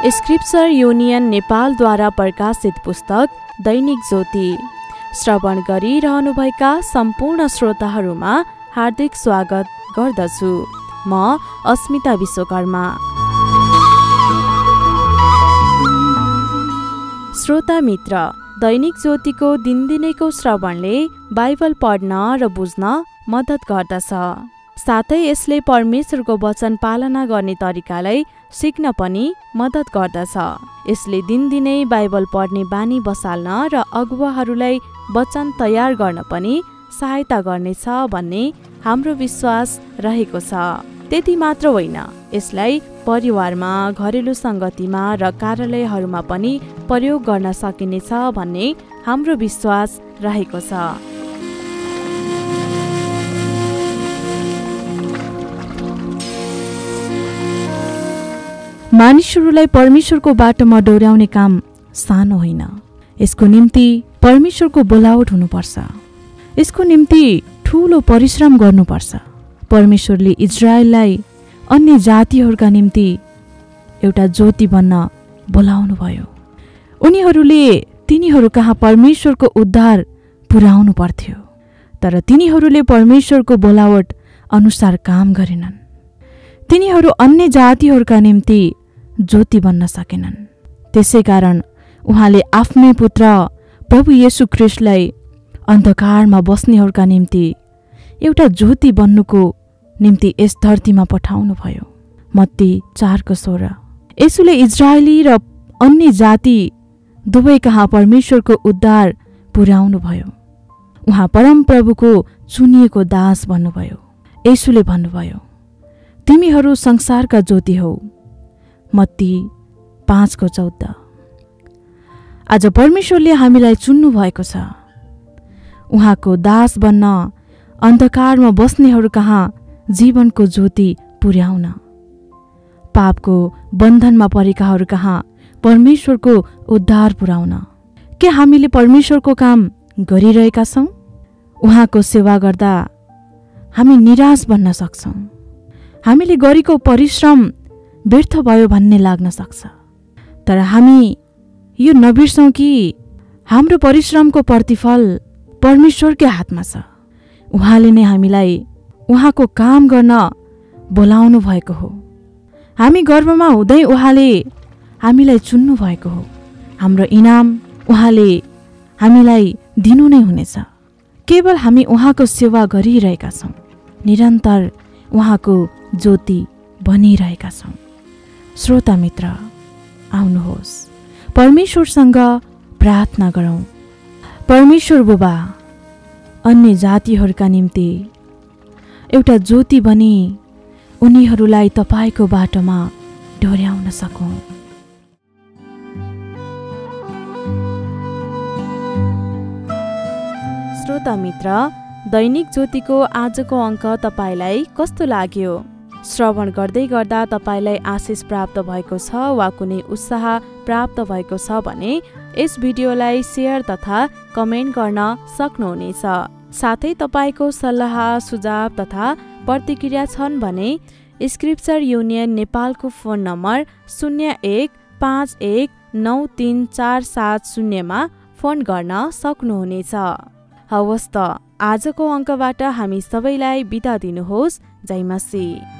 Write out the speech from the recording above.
Scripture union नेपालद्वारा प्रकाशित पुस्तक दैनिक ज्योति श्रवण गरिरहनुभएका सम्पूर्ण श्रोताहरूमा हार्दिक स्वागत गर्दछु। म अस्मिता विश्वकर्मा। श्रोता मित्र, दैनिक ज्योतिको दिनदिनैको श्रवणले बाइबल पढ्न र बुझ्न मद्दत गर्दछ। साथै यसले परमेश्वरको वचन पालना गर्ने तरिकालाई सिक्न पनि मद्दत गर्दछ। यसले दिनदिनै बाइबल पढ्ने बानी बसाल्न र अगुवाहरूलाई वचन तयार गर्न पनि सहायता गर्नेछ भन्ने हाम्रो विश्वास रहेको छ। त्यति मात्र होइन, यसलाई परिवारमा, घरेलु सङ्गतिमा र कार्यालयहरूमा पनि प्रयोग गर्न सकिनेछ भन्ने हाम्रो विश्वास रहेको छ। मानिसहरूलाई परमेश्वरको बाटोमा डोर्याउने काम सानो होइन। यसको निम्ति परमेश्वरको बोलावट हुनुपर्छ। यसको निम्ति ठूलो परिश्रम गर्नुपर्छ। परमेश्वरले इजरायललाई अन्य जातिहरूका निम्ति एउटा ज्योति बन्न बोलाउनु भयो। उनीहरूले तिनीहरू कहाँ परमेश्वरको उद्धार पुर्याउनु पर्थ्यो, तर तिनीहरूले परमेश्वरको बोलावट अनुसार काम गरेनन्। तिनीहरू अन्य जातिहरूका निम्ति ज्योति बन्न सकेनन्। त्यसैकारण उहाँले आफ्नै पुत्र प्रभु येशू ख्रीष्टलाई अन्धकारमा बस्नेहरूका निम्ति एउटा ज्योति बन्नुको निम्ति यस धरतीमा पठाउनु भयो। मत्ती 4:16। येशूले इजरायली र अन्य जाति दुवै कहाँ परमेश्वरको उद्धार पुर्याउनु भयो। उहाँ परमप्रभुको चुनिएको दास भन्नुभयो। येशूले भन्नुभयो, तिमीहरू संसारका ज्योति हौ। मत्ती 5:14। आज परमेश्वरले हामीलाई चुन्नु भएको छ। उहाँको दास बन्न, अन्धकारमा बस्नेहरू कहाँ जीवनको ज्योति पुर्याउन, पापको बन्धनमा परेकाहरू कहाँ परमेश्वरको उद्धार पुर्याउन। के हामीले परमेश्वरको काम गरिरहेका छौँ? उहाँको सेवा गर्दा हामी निराश बन्न सक्छौँ। हामीले गरेको परिश्रम व्यर्थ भयो भन्ने लाग्न सक्छ, तर हामी यो नबिर्सौँ कि हाम्रो परिश्रमको प्रतिफल परमेश्वरकै हातमा छ। उहाँले नै हामीलाई उहाँको काम गर्न बोलाउनु भएको हो। हामी गर्भमा हुँदै उहाँले हामीलाई चुन्नु भएको हो। हाम्रो इनाम उहाँले हामीलाई दिनु नै हुनेछ। केवल हामी उहाँको सेवा गरिरहेका छौँ, निरन्तर उहाँको ज्योति बनिरहेका छौँ। श्रोता मित्र, आउनुहोस् परमेश्वरसँग प्रार्थना गरौँ। परमेश्वर बुबा, अन्य जातिहरूका निम्ति एउटा ज्योति बनी उनीहरूलाई तपाईको बाटोमा डोर्याउन सकौँ। श्रोता मित्र, दैनिक ज्योतिको आजको अङ्क तपाईलाई कस्तो लाग्यो? श्रवण गर्दै गर्दा तपाईलाई आशिष प्राप्त भएको छ वा कुनै उत्साह प्राप्त भएको छ भने यस भिडियोलाई सेयर तथा कमेन्ट गर्न सक्नुहुनेछ। साथै तपाईको सल्लाह, सुझाव तथा प्रतिक्रिया छन् भने स्क्रिप्चर युनियन नेपालको फोन नम्बर 0151934770 मा फोन गर्न सक्नुहुनेछ। हवस् त, आजको अङ्कबाट हामी सबैलाई बिदा दिनुहोस्। जय मसीह।